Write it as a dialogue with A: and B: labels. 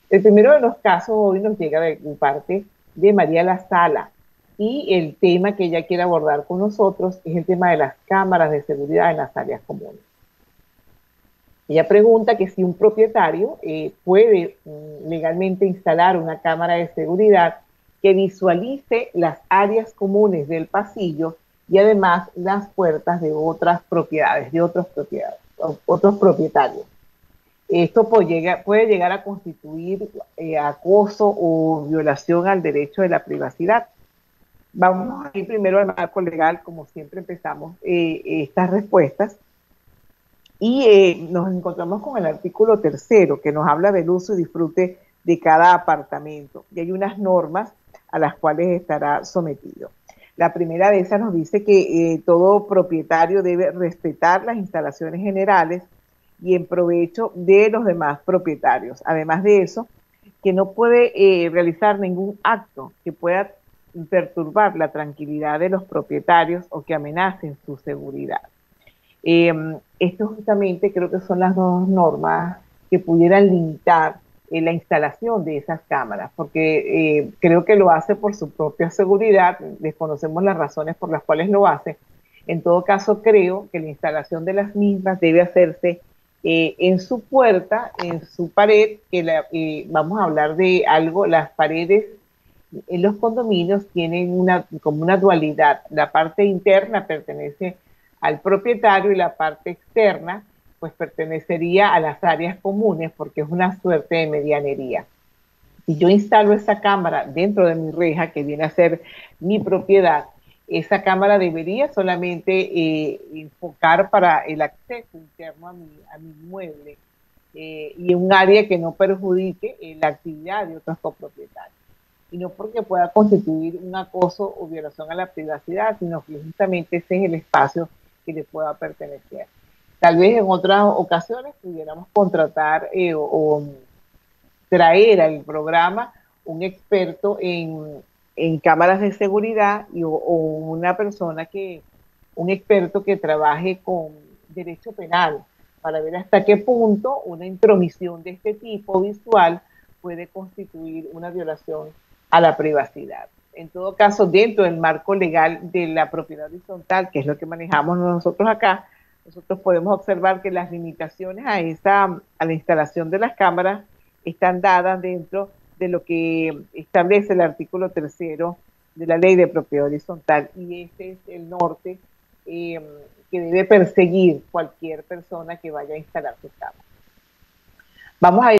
A: El primero de los casos hoy nos llega de parte de María La Sala y el tema que ella quiere abordar con nosotros es el tema de las cámaras de seguridad en las áreas comunes. Ella pregunta que si un propietario puede legalmente instalar una cámara de seguridad que visualice las áreas comunes del pasillo y además las puertas de otras propiedades, otros propietarios. Esto puede llegar a constituir acoso o violación al derecho de la privacidad. Vamos a ir primero al marco legal, como siempre empezamos estas respuestas, y nos encontramos con el artículo tercero, que nos habla del uso y disfrute de cada apartamento. Y hay unas normas a las cuales estará sometido. La primera de esas nos dice que todo propietario debe respetar las instalaciones generales y en provecho de los demás propietarios. Además de eso, que no puede realizar ningún acto que pueda perturbar la tranquilidad de los propietarios o que amenacen su seguridad. Esto justamente creo que son las dos normas que pudieran limitar la instalación de esas cámaras, porque creo que lo hace por su propia seguridad, desconocemos las razones por las cuales lo hace. En todo caso, creo que la instalación de las mismas debe hacerse en su puerta, en su pared, vamos a hablar de algo, las paredes en los condominios tienen como una dualidad. La parte interna pertenece al propietario y la parte externa pues pertenecería a las áreas comunes porque es una suerte de medianería. Si yo instalo esa cámara dentro de mi reja, que viene a ser mi propiedad, esa cámara debería solamente enfocar para el acceso interno a mi inmueble y en un área que no perjudique la actividad de otros copropietarios. Y no porque pueda constituir un acoso o violación a la privacidad, sino que justamente ese es el espacio que le pueda pertenecer. Tal vez en otras ocasiones pudiéramos contratar o traer al programa un experto en cámaras de seguridad o una persona un experto que trabaje con derecho penal para ver hasta qué punto una intromisión de este tipo visual puede constituir una violación a la privacidad. En todo caso, dentro del marco legal de la propiedad horizontal, que es lo que manejamos nosotros acá, nosotros podemos observar que las limitaciones a la instalación de las cámaras están dadas dentro de lo que establece el artículo tercero de la Ley de Propiedad Horizontal, y ese es el norte que debe perseguir cualquier persona que vaya a instalar su cámara. Vamos a